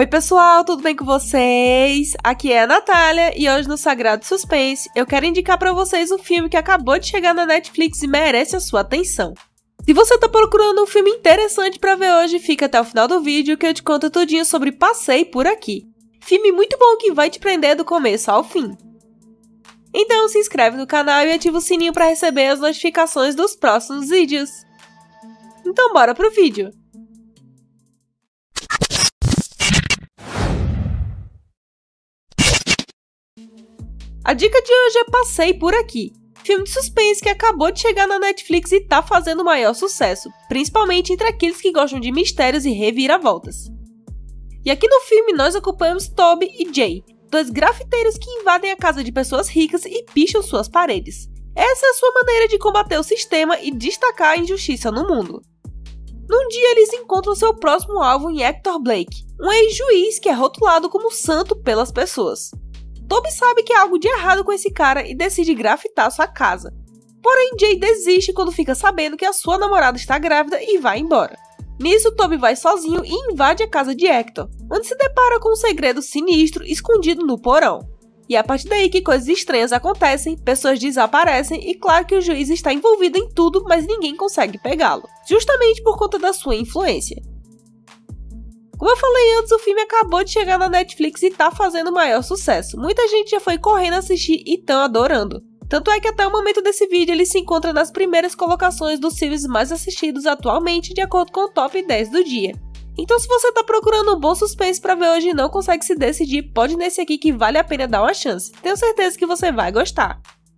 Oi pessoal, tudo bem com vocês? Aqui é a Natália e hoje no Sagrado Suspense eu quero indicar pra vocês um filme que acabou de chegar na Netflix e merece a sua atenção. Se você tá procurando um filme interessante pra ver hoje, fica até o final do vídeo que eu te conto tudinho sobre Passei por Aqui. Filme muito bom que vai te prender do começo ao fim. Então se inscreve no canal e ativa o sininho pra receber as notificações dos próximos vídeos. Então bora pro vídeo! A dica de hoje é Passei por Aqui, filme de suspense que acabou de chegar na Netflix e tá fazendo o maior sucesso, principalmente entre aqueles que gostam de mistérios e reviravoltas. E aqui no filme nós acompanhamos Toby e Jay, dois grafiteiros que invadem a casa de pessoas ricas e picham suas paredes. Essa é a sua maneira de combater o sistema e destacar a injustiça no mundo. Num dia eles encontram seu próximo alvo em Hector Blake, um ex-juiz que é rotulado como santo pelas pessoas. Toby sabe que há algo de errado com esse cara e decide grafitar sua casa. Porém, Jay desiste quando fica sabendo que a sua namorada está grávida e vai embora. Nisso, Toby vai sozinho e invade a casa de Hector, onde se depara com um segredo sinistro escondido no porão. E é a partir daí que coisas estranhas acontecem, pessoas desaparecem e claro que o juiz está envolvido em tudo, mas ninguém consegue pegá-lo, justamente por conta da sua influência. Como eu falei antes, o filme acabou de chegar na Netflix e tá fazendo o maior sucesso. Muita gente já foi correndo assistir e tão adorando. Tanto é que até o momento desse vídeo ele se encontra nas primeiras colocações dos filmes mais assistidos atualmente, de acordo com o top 10 do dia. Então se você tá procurando um bom suspense pra ver hoje e não consegue se decidir, pode ir nesse aqui que vale a pena dar uma chance. Tenho certeza que você vai gostar.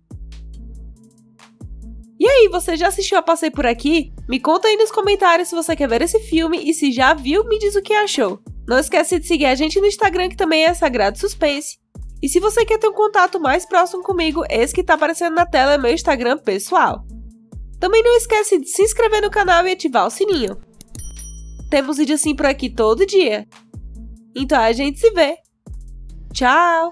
E aí, você já assistiu a Passei por Aqui? Me conta aí nos comentários se você quer ver esse filme e se já viu, me diz o que achou. Não esquece de seguir a gente no Instagram, que também é Sagrado Suspense. E se você quer ter um contato mais próximo comigo, esse que tá aparecendo na tela é meu Instagram pessoal. Também não esquece de se inscrever no canal e ativar o sininho. Temos vídeo assim por aqui todo dia. Então a gente se vê. Tchau!